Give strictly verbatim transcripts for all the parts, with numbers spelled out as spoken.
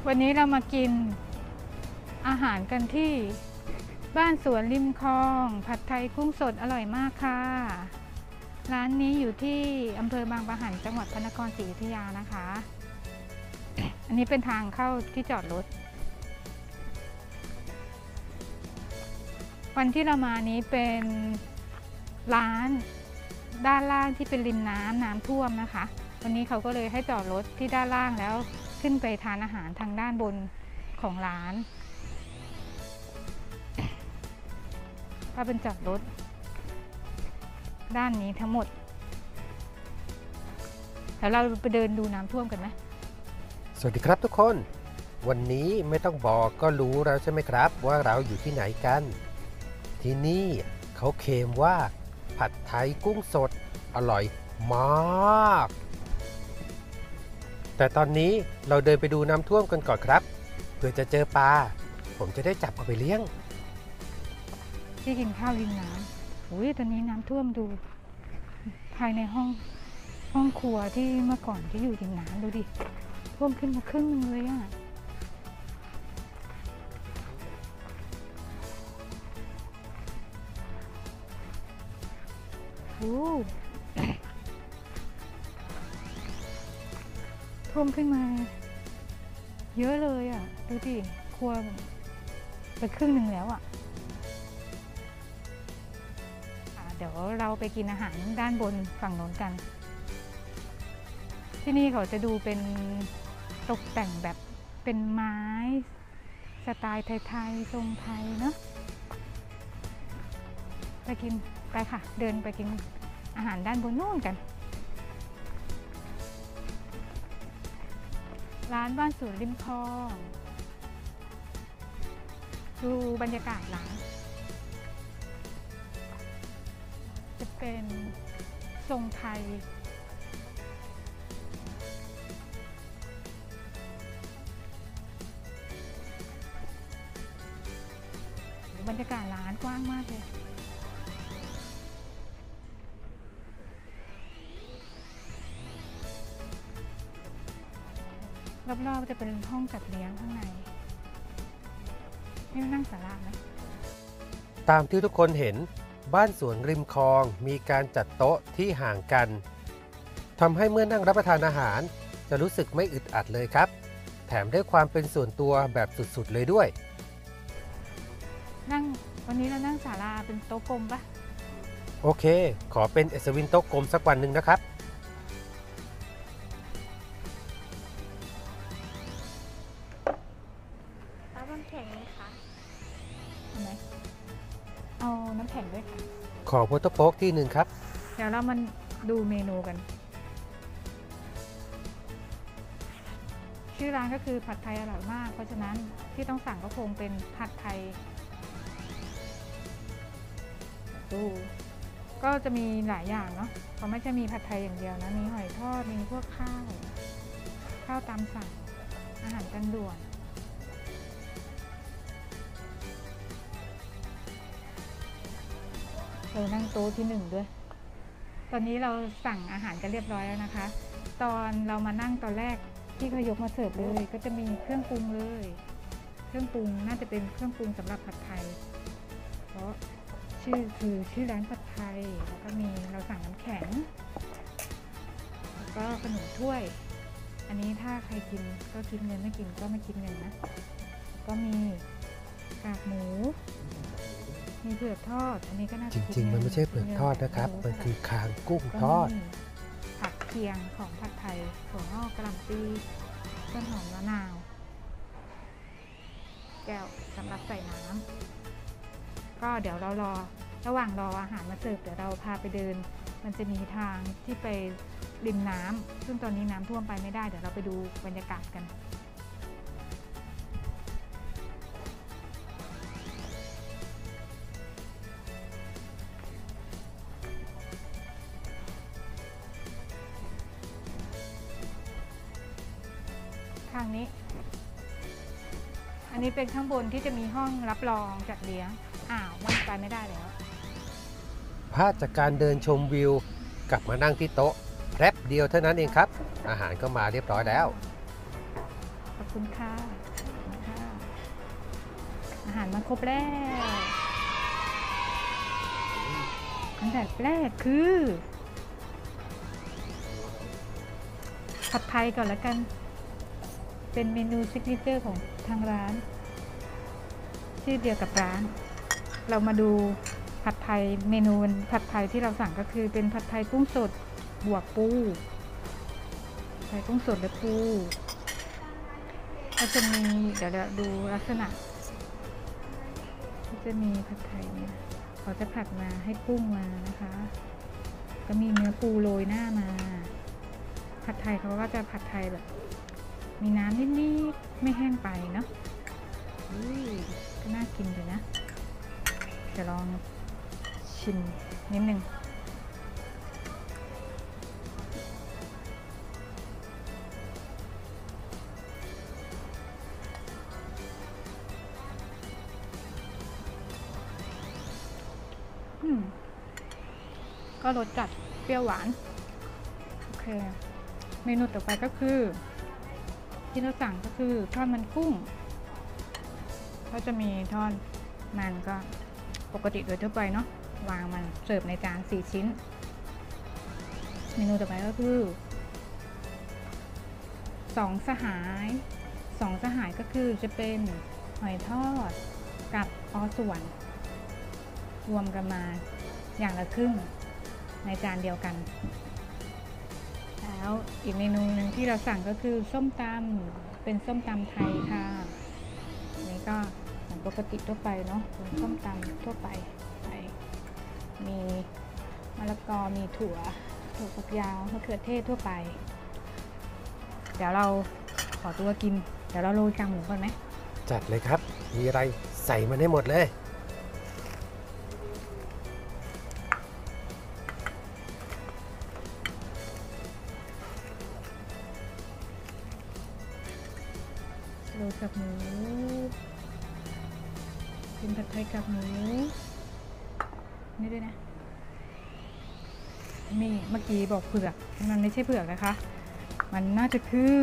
วันนี้เรามากินอาหารกันที่บ้านสวนริมคลองผัดไทยกุ้งสดอร่อยมากค่ะร้านนี้อยู่ที่อำเภอบางปะหันจังหวัดพระนครศรีอยุธยานะคะอันนี้เป็นทางเข้าที่จอดรถวันที่เรามานี้เป็นร้านด้านล่างที่เป็นริมน้ำน้ำท่วมนะคะวันนี้เขาก็เลยให้จอดรถที่ด้านล่างแล้วขึ้นไปทานอาหารทางด้านบนของร้านก็เป็นจอดรถด้านนี้ทั้งหมดแล้วเราไปเดินดูน้ำท่วมกันไหมสวัสดีครับทุกคนวันนี้ไม่ต้องบอกก็รู้แล้วใช่ไหมครับว่าเราอยู่ที่ไหนกันที่นี่เขาเคลมว่าผัดไทยกุ้งสดอร่อยมากแต่ตอนนี้เราเดินไปดูน้ำท่วมกันก่อนครับเพื่อจะเจอปลาผมจะได้จับเอาไปเลี้ยงที่กินข้าวริมน้ำอุ้ยตอนนี้น้ำท่วมดูภายในห้องห้องครัวที่เมื่อก่อนที่อยู่ริมน้ำดูดิท่วมขึ้นมาครึ่งนึงเลยอ่ะโอ้ท่วมขึ้นมาเยอะเลยอ่ะดูดิครัวไปครึ่งหนึ่งแล้วอ่ะเดี๋ยวเราไปกินอาหารด้านบนฝั่งโน้นกันที่นี่เขาจะดูเป็นตกแต่งแบบเป็นไม้สไตล์ไทยๆทรงไทยเนาะไปกินไปค่ะเดินไปกินอาหารด้านบนโน่นกันร้านบ้านสวนริมคลองดูบรรยากาศร้านจะเป็นทรงไทยบรรยากาศร้านกว้างมากเลยรอบๆจะเป็นห้องจัดเลี้ยงข้างในนี่นั่งศาลาไหมตามที่ทุกคนเห็นบ้านสวนริมคลองมีการจัดโต๊ะที่ห่างกันทำให้เมื่อนั่งรับประทานอาหารจะรู้สึกไม่อึดอัดเลยครับแถมได้ความเป็นส่วนตัวแบบสุดๆเลยด้วยนั่งวันนี้เรานั่งศาลาเป็นโต๊ะกลมปะโอเคขอเป็นเอสวินโต๊ะกลมสักวันหนึ่งนะครับเอาน้ำแข็งไหมคะเอาไหมเอาน้ำแข็งด้วยค่ะขอโพโต้โป๊กที่หนึ่งครับเดี๋ยวเรามาดูเมนูกันชื่อร้านก็คือผัดไทยอร่อยมากเพราะฉะนั้นที่ต้องสั่งก็คงเป็นผัดไทยดูก็จะมีหลายอย่างเนาะเพราะไม่ใช่มีผัดไทยอย่างเดียวนะมีหอยทอดมีพวกข้าวข้าวตามสั่งอาหารกันด่วนเรานั่งโต๊ะที่หนึ่งด้วยตอนนี้เราสั่งอาหารกันเรียบร้อยแล้วนะคะตอนเรามานั่งตอนแรกที่เขายกมาเสิร์ฟเลยก็จะมีเครื่องปรุงเลยเครื่องปรุงน่าจะเป็นเครื่องปรุงสำหรับผัดไทยเพราะชื่อคือชื่อร้านผัดไทยแล้วก็มีเราสั่งน้ำแข็งแล้วก็ขนมถ้วยอันนี้ถ้าใครกินก็คิดเงินไม่กินก็ไม่คิดเงินนะก็มีกากหมูมีเผือกทอดอันนี้ก็น่าจะจริงๆมันไม่ใช่เผือกทอดนะครับมันคือคางกุ้งทอดผักเคียงของผัดไทยถั่วงอกกระหล่ำปีต้นหอมมะนาวแก้วสำหรับใส่น้ำก็เดี๋ยวเรารอระหว่างรออาหารมาเสิร์ฟเดี๋ยวเราพาไปเดินมันจะมีทางที่ไปริมน้ำซึ่งตอนนี้น้ำท่วมไปไม่ได้เดี๋ยวเราไปดูบรรยากาศกันทางนี้อันนี้เป็นข้างบนที่จะมีห้องรับรองจัดเลี้ยงอ้าวมันไปไม่ได้แล้วพลาดจากการเดินชมวิวกลับมานั่งที่โต๊ะแป๊บเดียวเท่านั้นเองครับอาหารก็มาเรียบร้อยแล้วโอเคคุณค่ะขอบคุณค่ะอาหารมาครบแล้วอันดับแรกคือผัดไทยก่อนละกันเป็นเมนูซิกเนเจอร์ของทางร้านชื่อเดียวกับร้านเรามาดูผัดไทยเมนูผัดไทยที่เราสั่งก็คือเป็นผัดไทยกุ้งสดบวกปูผัดไทยกุ้งสดและปูก็จะมีเดี๋ยวเราดูลักษณะก็จะมีผัดไทยเนี่ยเขาจะผัดมาให้กุ้งมานะคะก็มีเนื้อปูโรยหน้ามาผัดไทยเขาก็จะผัดไทยแบบมีน้ำนิดๆไม่แห้งไปเนาะก็น่ากินเลยนะจะลองชิมนิดนึงอืมก็รสจัดเปรี้ยวหวานโอเคเมนูต่อไปก็คือที่เราสั่งก็คือทอดมันกุ้งก็จะมีทอดมันก็ปกติโดยทั่วไปเนาะวางมันเสิร์ฟในจานสี่ชิ้นเมนูต่อไปก็คือสองสหายสองสหายก็คือจะเป็นหอยทอดกับออส่วนรวมกันมาอย่างละครึ่งในจานเดียวกันแล้วอีกเมนูหนึ่งที่เราสั่งก็คือส้มตำเป็นส้มตำไทยค่ะนี่ก็เหมือนปกติทั่วไปเนาะเป็นส้มตำทั่วไปมีมะละกอมีถั่วถั่วฝักยาวมะเขือเทศทั่วไปเดี๋ยวเราขอตัวกินเดี๋ยวเราโรยกากหมูก่อนไหมจัดเลยครับมีอะไรใส่มันให้หมดเลยโรยกับหมูกินผัดไทยกับหมูนี่ด้วยนะมีเมื่อกี้บอกเผือกมันไม่ใช่เผือกนะคะมันน่าจะคือ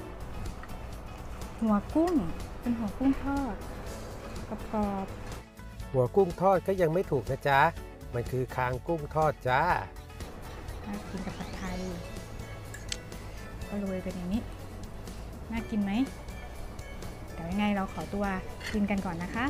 หัวกุ้งเป็นหัวกุ้งทอดกรอบๆหัวกุ้งทอดก็ยังไม่ถูกนะจ๊ะมันคือคางกุ้งทอดจ้าน่ากินกับผัดไทยก็โรยเป็นอย่างนี้น่ากินไหมเดี๋ยวยังไงเราขอตัวกินกันก่อนนะคะ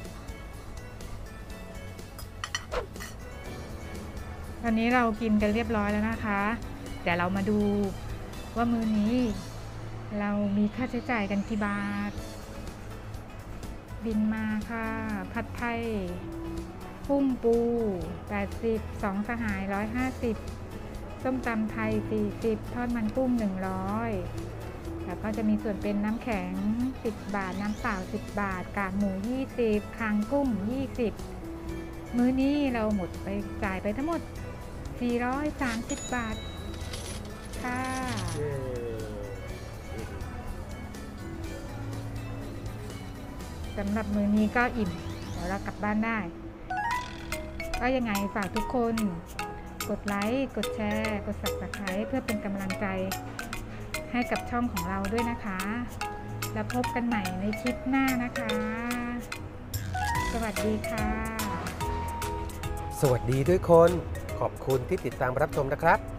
ตอนนี้เรากินกันเรียบร้อยแล้วนะคะเดี๋ยวเรามาดูว่ามื้อนี้เรามีค่าใช้จ่ายกันกี่บาทบินมาค่ะผัดไทยกุ้งปูแปดสิบสองสหายหนึ่งร้อยห้าสิบส้มตำไทยสี่สิบทอดมันกุ้งหนึ่งร้อยแล้วก็จะมีส่วนเป็นน้ำแข็งสิบบาทน้ำเปล่าสิบบาทกากหมูยี่สิบคางกุ้งยี่สิบมื้อนี้เราหมดไปจ่ายไปทั้งหมดสี่ร้อยสามสิบบาทค่ะสำหรับมื้อนี้ก็อิ่มเดี๋ยวเรากลับบ้านได้ก็ยังไงฝากทุกคนกดไลค์กดแชร์กด ซับสไครบ์ เพื่อเป็นกำลังใจให้กับช่องของเราด้วยนะคะแล้วพบกันใหม่ในคลิปหน้านะคะสวัสดีค่ะสวัสดีด้วยคนขอบคุณที่ติดตามรับชมนะครับ